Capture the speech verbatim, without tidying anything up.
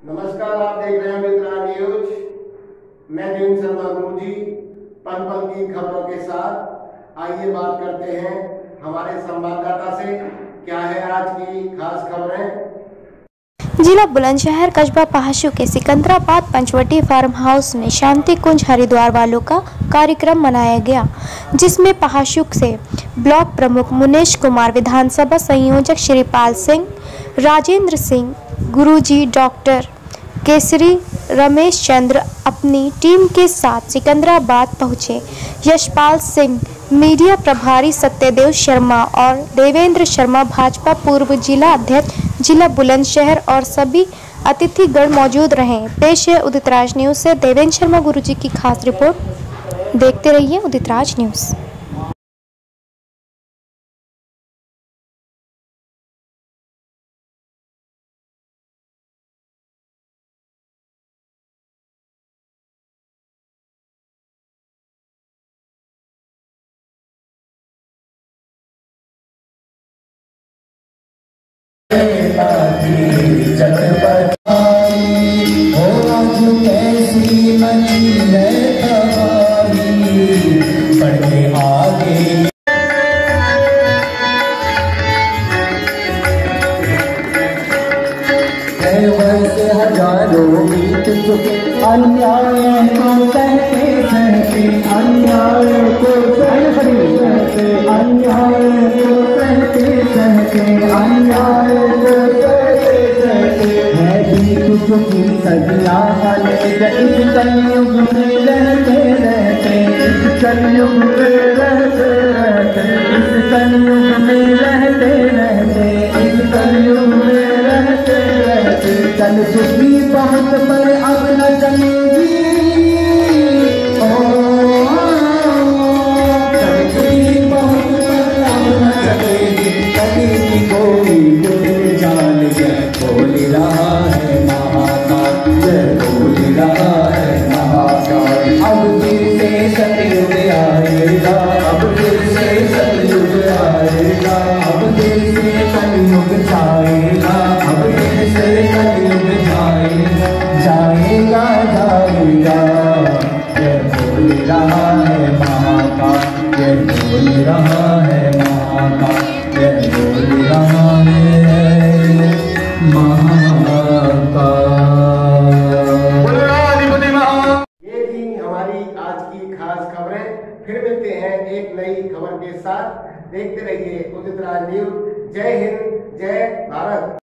नमस्कार, आप देख रहे हैं मित्रा न्यूज। मैं देवेंद्र शर्मा गुरुजी पल पल की खबरों के साथ। आइए बात करते हैं हमारे संवाददाता से, क्या है आज की खास खबरें। जिला बुलंदशहर कस्बा पहाशु के सिकंदराबाद पंचवटी फार्म हाउस में शांति कुंज हरिद्वार वालों का कार्यक्रम मनाया गया, जिसमें पहाशु से ब्लॉक प्रमुख मुनेश कुमार, विधानसभा संयोजक श्रीपाल सिंह, राजेंद्र सिंह, गुरुजी डॉक्टर केसरी, रमेश चंद्र अपनी टीम के साथ सिकंदराबाद पहुंचे। यशपाल सिंह, मीडिया प्रभारी सत्यदेव शर्मा और देवेंद्र शर्मा, भाजपा पूर्व जिला अध्यक्ष जिला बुलंदशहर और सभी अतिथिगण मौजूद रहे। पेश है उदित राज न्यूज से देवेंद्र शर्मा गुरुजी की खास रिपोर्ट। देखते रहिए उदित राज न्यूज। हजारों बीत चुके अन्याय को सहते सहते अन्याय को सहते सहते अन्याय को सहते सहते अन्याय को सहते सहते है बीत चुकी सदियां अनेक इस कलयुग में रहते रहते इस कलयुग में रहते रहते इस कलयुग में रहते रहते इस कलयुग में रहते रहते चल चुकी बहुत पर अब न चलेगी।